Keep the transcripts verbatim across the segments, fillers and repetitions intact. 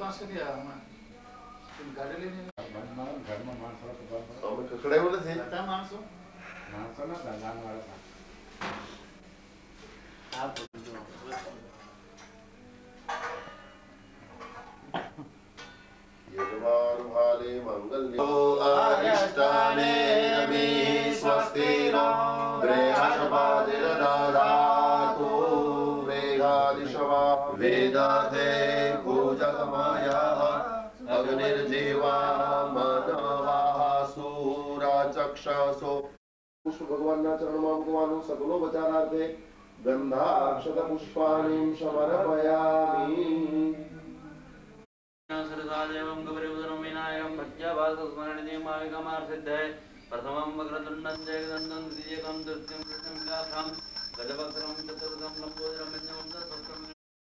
माणूस कधी गाडी लेने घर में माणूस અમે કકડાયો નથી હતા માણસો માણસો ના ધંધા વાળા હા યજમાન ભાલે મંગલ્યો અરિષ્ટાને અમિ સ્વસ્તિનો બ્રેહસ્પતિર્દધાતુ વેદાદિશવા વેદાતે ભુજગમાયા અગ્નિર્જીવા મનવા સુરા ચક્ષસો પુષ્પ ભગવાનના ચરણમાં મૂકવાનું સગુનો બચારાર્થે ગંધાક્ષત પુષ્પાણીમ સમર્પયામિ सरदादेवं गौरीवदनं विनायकं भज्यवासस्मरणीयमाविकमार्सिद्धये प्रथमं वक्रतुण्डं जयदन्तं द्वितीयकं तृतीयं कृष्णं गात्रं गजवक्त्रं चतुर्थं लम्बोदरं पञ्चमं दशवक्त्रं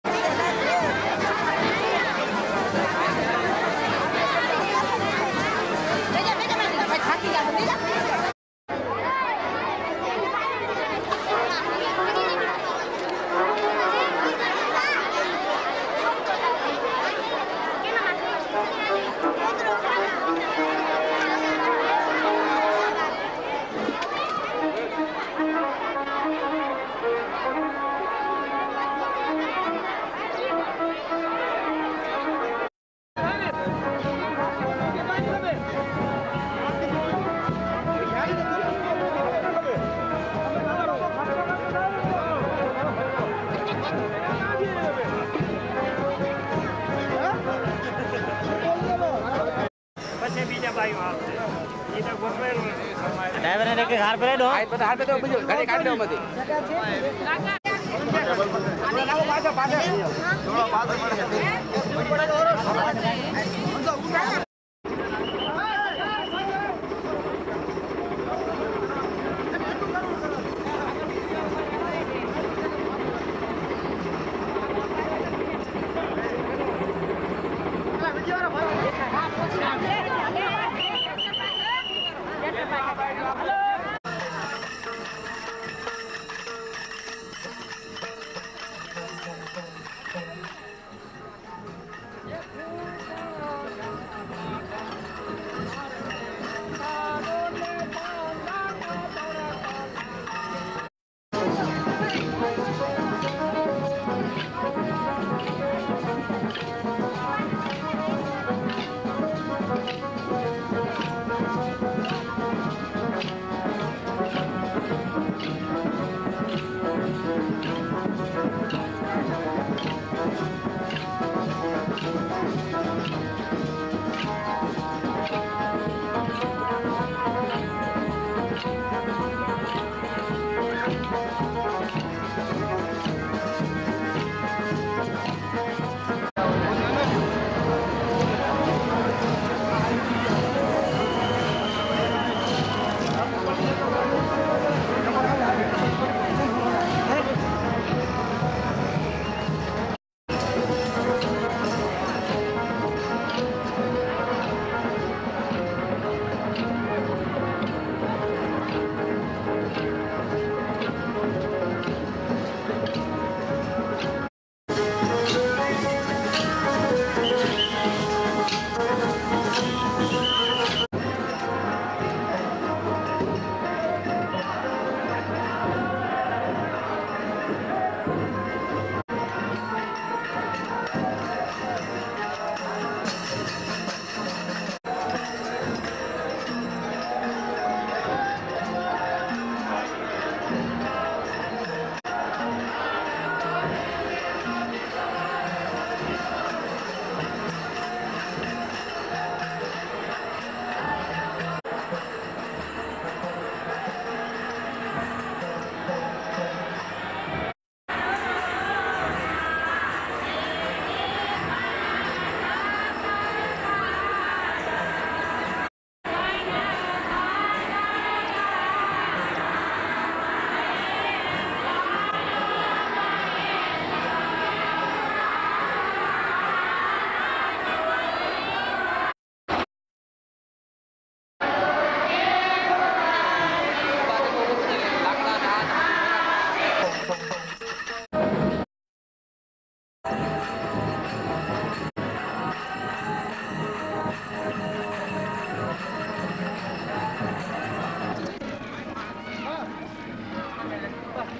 ड्राइवर ने देखे घर पे दो हाथ पे हाथ पे दो बुझो गाड़ी काट दो मत पाछा पाछा थोड़ा पाछा पड़ गया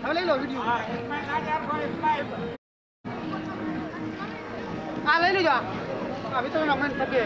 લઈ લો વિડિયો આ લઈ લેજો આ વિતરણ આપણે સકે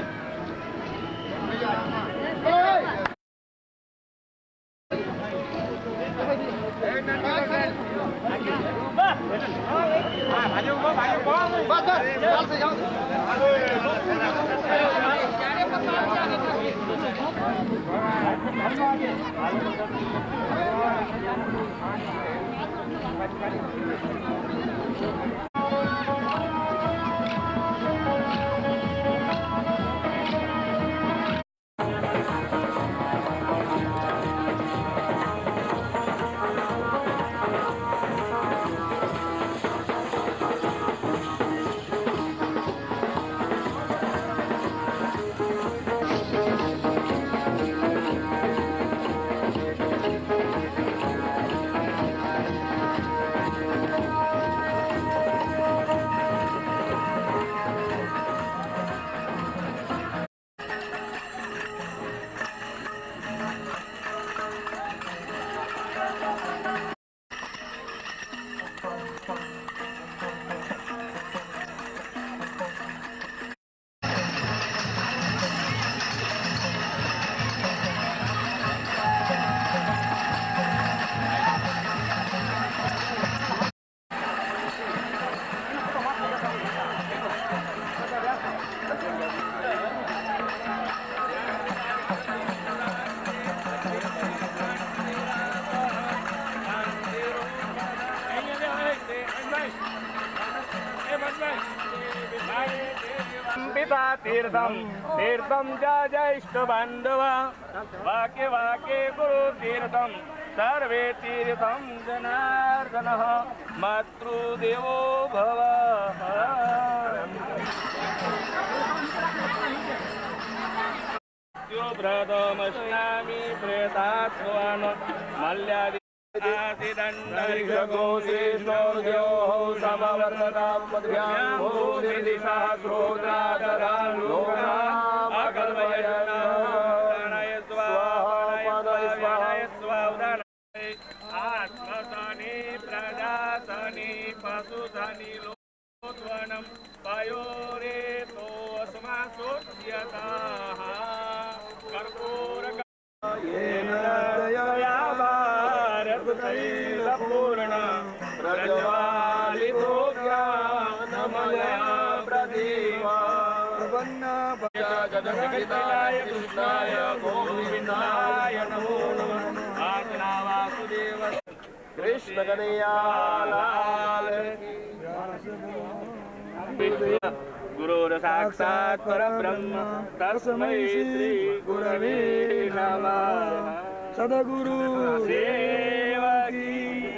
पिता तीर्थम तीर्थम जय ज्येष्ठ बांधव वाके वाके गुरु तीर्थम सर्वे तीर्थम जनार्दन मातृदेवो भव व्रतमश्नामि प्रेतात्मवान् मल्यादि आत्मधनी प्रजातनी पशुधनी लोत्वनं पयोरे तो अस्मासोच्यताः कर्पूरक येन दयया भारततैलपूर्ण प्रज्वालितो ज्ञानमया प्रदीपा जगद्गीताय कृष्णाय गोविन्दाय नमो नमः आज्ञा वासुदेव कृष्ण कन्हैया लाल गुरुर साक्षात् परब्रह्म तस्मै श्री गुरवे नमः सद्गुरु सेवकी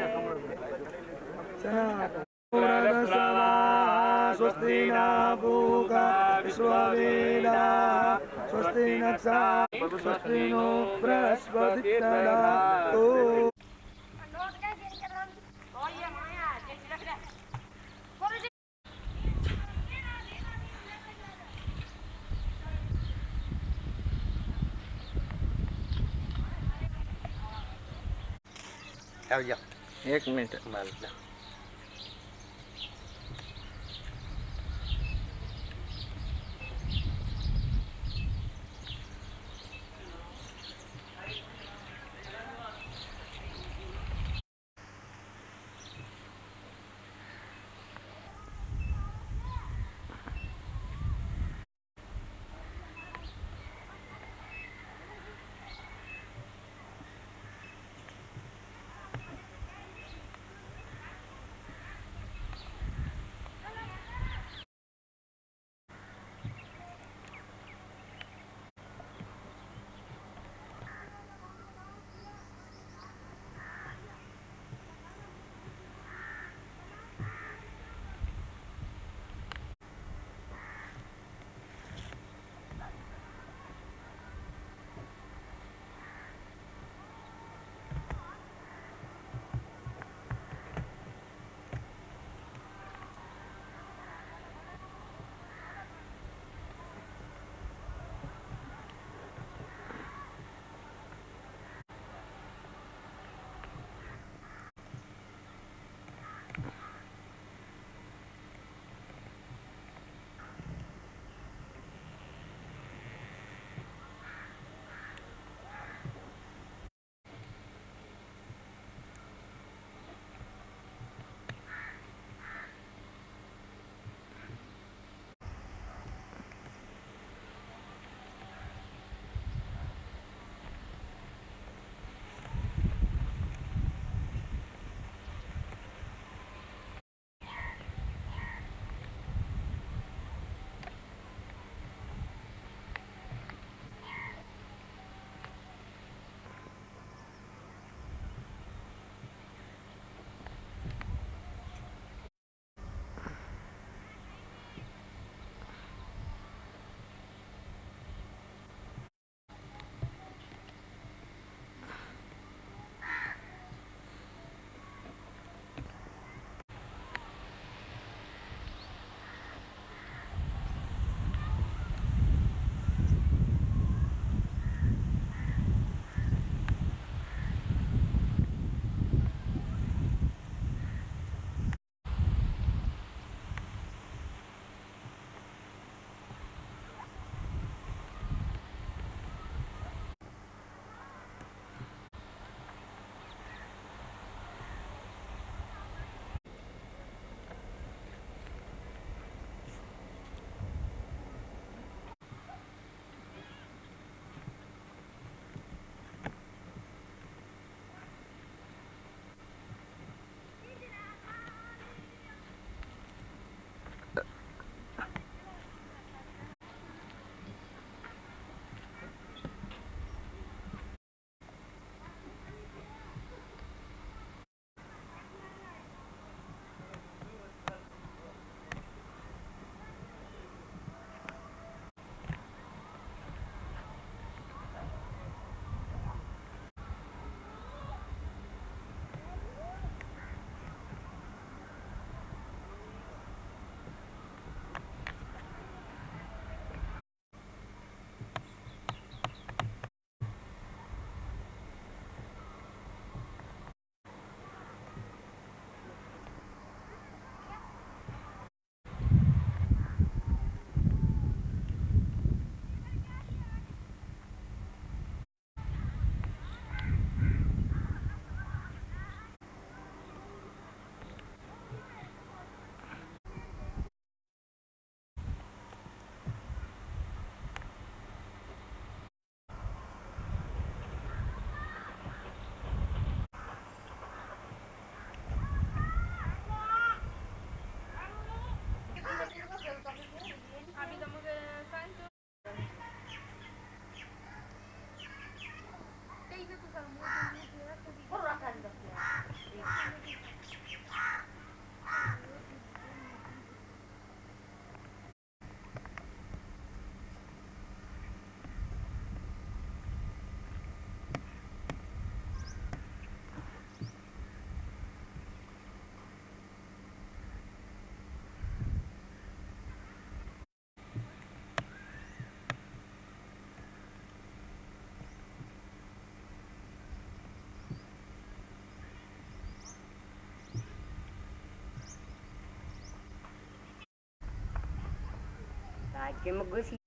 स्वस्ति न पूका विश्ववेदा स्वस्ति न स्वस्ति नो बृहस्पति ददातु एक minute Ay, que me gusta.